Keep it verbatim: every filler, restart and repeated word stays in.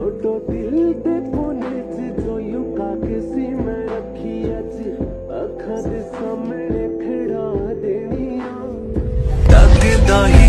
photo दिल दे कोने च जो युका किसी मैं रखी अज अखा दे सामने खड़ा देनिया लगदा ही